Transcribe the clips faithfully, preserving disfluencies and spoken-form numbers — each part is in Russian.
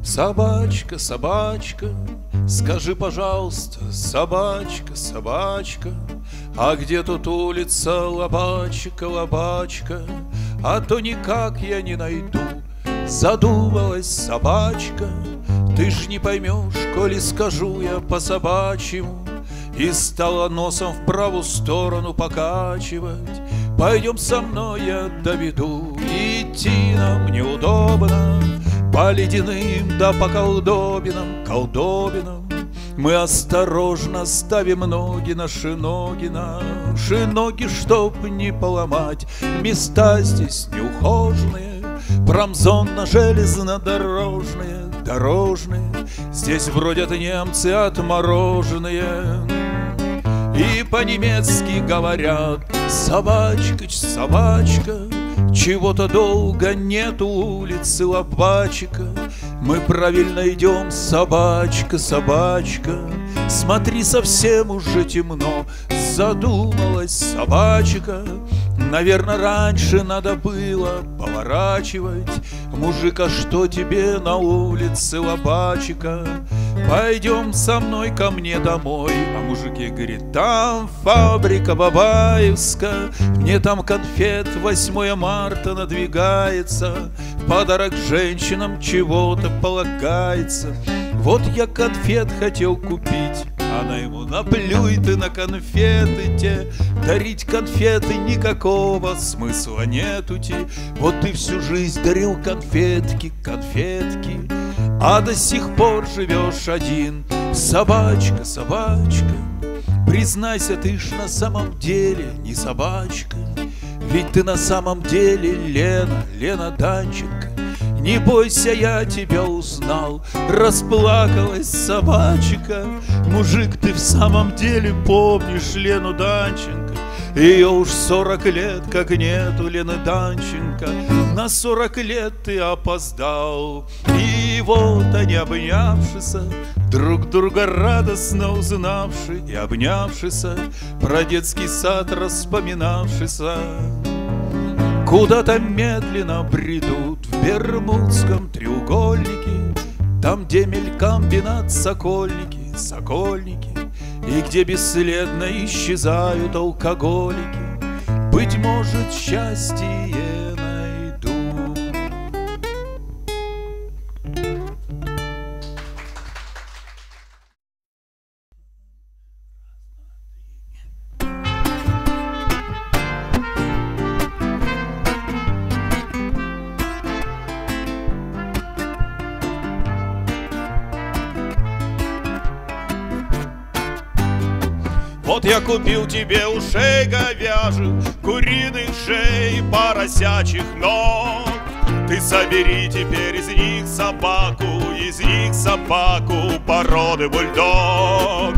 Собачка, собачка, скажи, пожалуйста, собачка, собачка, а где тут улица Лобачка, Лобачка? А то никак я не найду. Задумалась собачка, ты ж не поймешь, коли скажу я по-собачьему. И стала носом в правую сторону покачивать. Пойдем со мной, я доведу. Идти нам неудобно по ледяным да по колдобинам, колдобинам. Мы осторожно ставим ноги, наши ноги, наши ноги, чтоб не поломать. Места здесь неухоженные, промзонно-железнодорожные, дорожные. Здесь бродят немцы отмороженные и по-немецки говорят: собачка, собачка, чего-то долго нету улицы Лобачка. Мы правильно идем, собачка, собачка, смотри, совсем уже темно. Задумалась собачка, наверное, раньше надо было поворачивать. Мужик, а что тебе на улице Лобачка? Пойдем со мной ко мне домой. А мужики говорит: там фабрика Бабаевская, мне там конфет восьмое марта надвигается, в подарок женщинам чего-то полагается. Вот я конфет хотел купить, она ему: наплюй ты на конфеты те, дарить конфеты никакого смысла нету те. Вот ты всю жизнь дарил конфетки, конфетки, а до сих пор живешь один. Собачка, собачка, признайся, ты ж на самом деле не собачка. Ведь ты на самом деле Лена, Лена Данченко. Не бойся, я тебя узнал. Расплакалась собачка. Мужик, ты в самом деле помнишь Лену Данченко? Ее уж сорок лет, как нету Лены Данченко. На сорок лет ты опоздал. И вот они, обнявшися, друг друга радостно узнавши, и обнявшися, про детский сад распоминавшися, куда-то медленно бредут в Бермудском треугольнике, там, где мелькомбинат Сокольники, Сокольники, и где бесследно исчезают алкоголики. Быть может, счастье найду. Вот я купил тебе ушей говяжьих, куриных шей, поросячьих ног. Ты собери теперь из них собаку, из них собаку породы бульдог.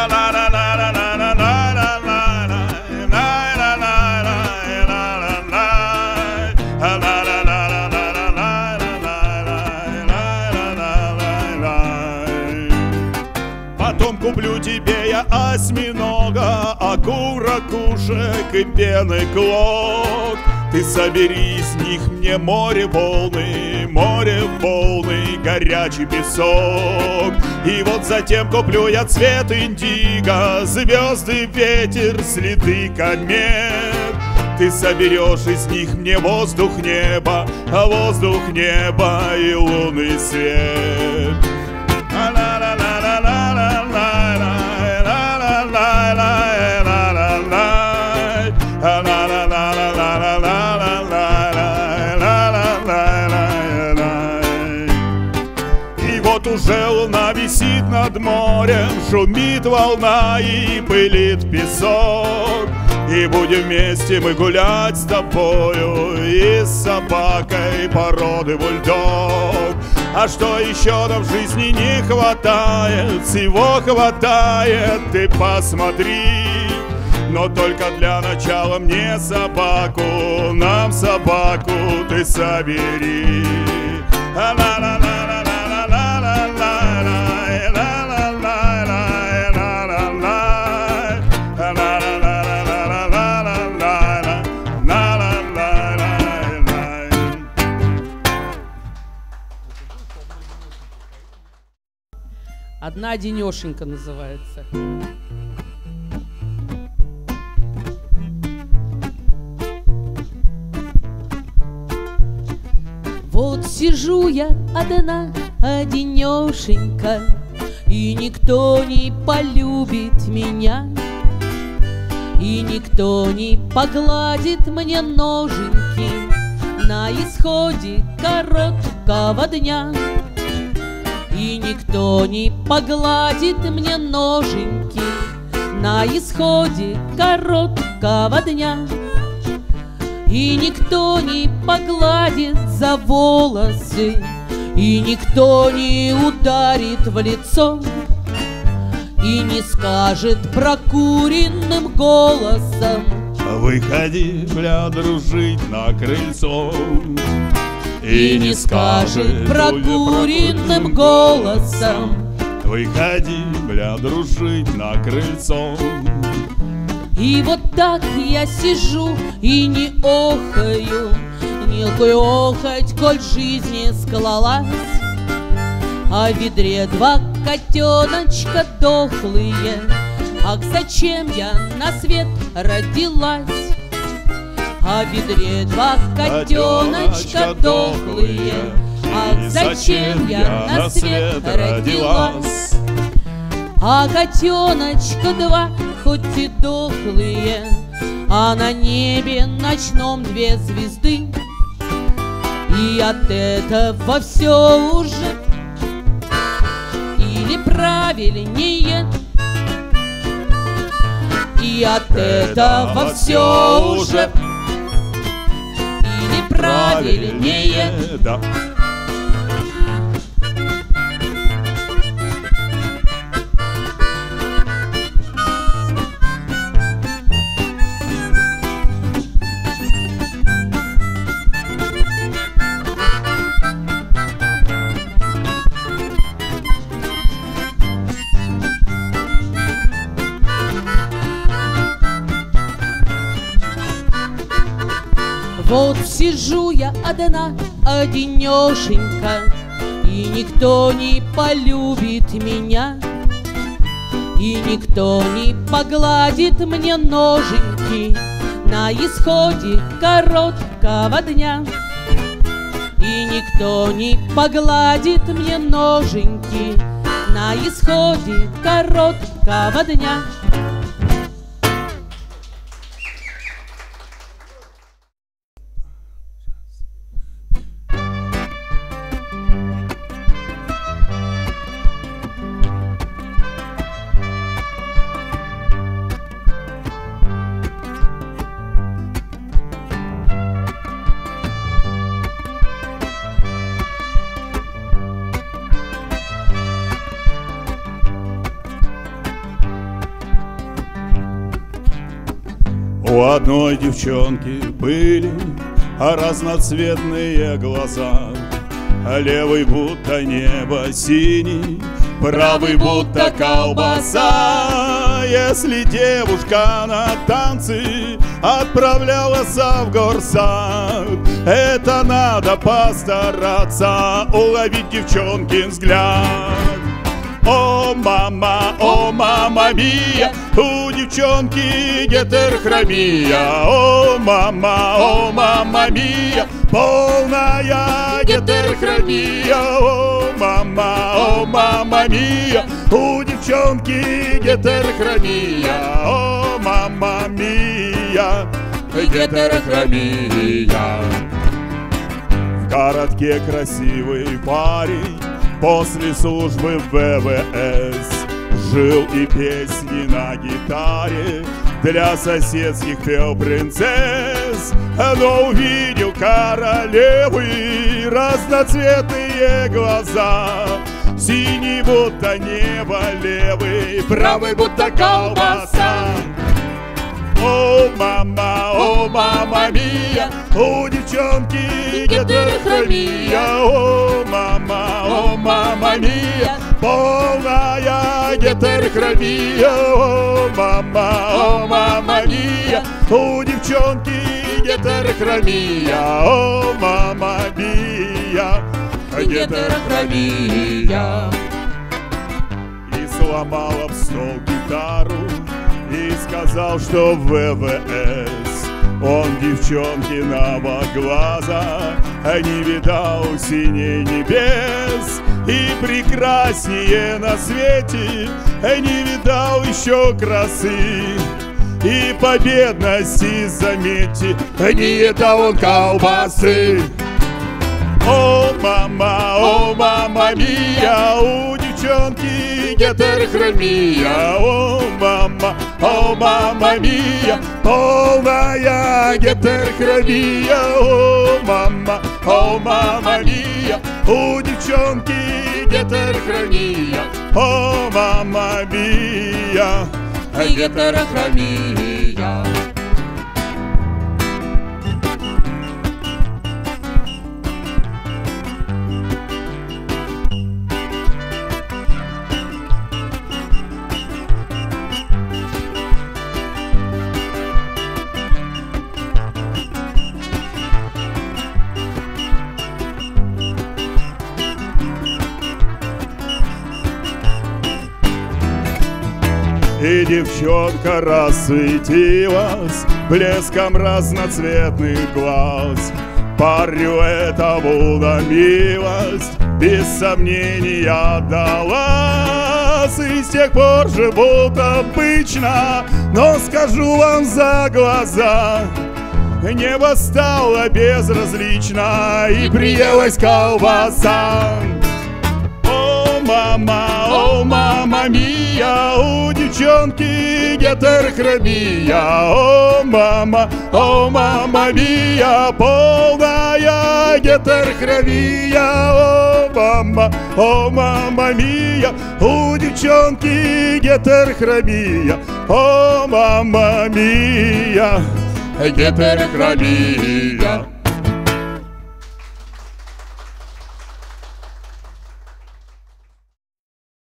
Потом куплю тебе я осьминога, акул, ракушек и пены клок. Ты собери из них мне море волны, море волны, горячий песок. И вот затем куплю я цвет индиго, звезды, ветер, следы комет. Ты соберешь из них мне воздух, небо, а воздух, небо и лунный свет. И вот уже луна висит над морем, шумит волна и пылит песок. И будем вместе мы гулять с тобою и с собакой породы бульдог. А что еще нам в жизни не хватает? Всего хватает, ты посмотри. Но только для начала мне собаку, нам собаку ты собери. «Одна денешенька» называется. Вот сижу я одна, одинешенька, и никто не полюбит меня, и никто не погладит мне ноженьки на исходе короткого дня. И никто не погладит мне ноженьки на исходе короткого дня. И никто не погладит за волосы, и никто не ударит в лицо, и не скажет прокуренным голосом: выходи, бля, дружить на крыльцо. И не скажет прокуренным голосом: выходи, бля, дружить на крыльцо. И вот так я сижу и не охаю, мелкую охоть, коль жизни склалась, а в ведре два котеночка дохлые. Ах, зачем я на свет родилась? А в ведре два котеночка дохлые. Ах, зачем я на свет родилась? А котеночка два, хоть и дохлые, а на небе ночном две звезды. И от этого все уже, или правильнее, и от этого все уже, или правильнее, да. Вот сижу я одна, одинешенька, и никто не полюбит меня, и никто не погладит мне ноженьки на исходе короткого дня. И никто не погладит мне ноженьки на исходе короткого дня. У одной девчонки были разноцветные глаза, левый будто небо синий, правый будто колбаса. Если девушка на танцы отправлялась в горсад, это надо постараться уловить девчонкин взгляд. О, мама, о, мама мия, у девчонки гетерохромия. О, мама, о, мама мия, полная гетерохромия. О, мама, о, мама мия, у девчонки гетерохромия. О, мама мия, гетерохромия. В городке красивый парень после службы в вэ вэ эс жил и песни на гитаре для соседских пел принцесс. Но увидел королевы разноцветные глаза, синий будто небо, левый, правый будто колбаса. О, мама, о, мама мия, у девчонки гетерохромия. О, мама, о, мама мия, полная гетерохромия. О, мама, о, мама мия, у девчонки гетерохромия. О, мама мия, гетерохромия. сломал об стол гитару и сказал, что в ВВС он девчонкиного глаза не видал синей небес, и прекраснее на свете не видал еще красы и победности, заметьте, не едал он колбасы. О, мама, о, мама мия, у девчонки гетерохромия. О, мама, о, мама мия, полная гетерохромия. О, мама, о, мама мия, у девчонки гетерохромия. О, мама мия, гетерохромия. И девчонка рассветилась блеском разноцветных глаз. Парню этому на милость без сомнения отдалась. И с тех пор живут обычно, но скажу вам за глаза, небо стало безразлично и приелась колбаса. О, мама, о, мама мия, у девчонки гетерохромия. О, мама, о, мама мия, полная гетерохромия. О, мама, о, мама мия, у девчонки гетерохромия. О, мама мия, гетерохромия.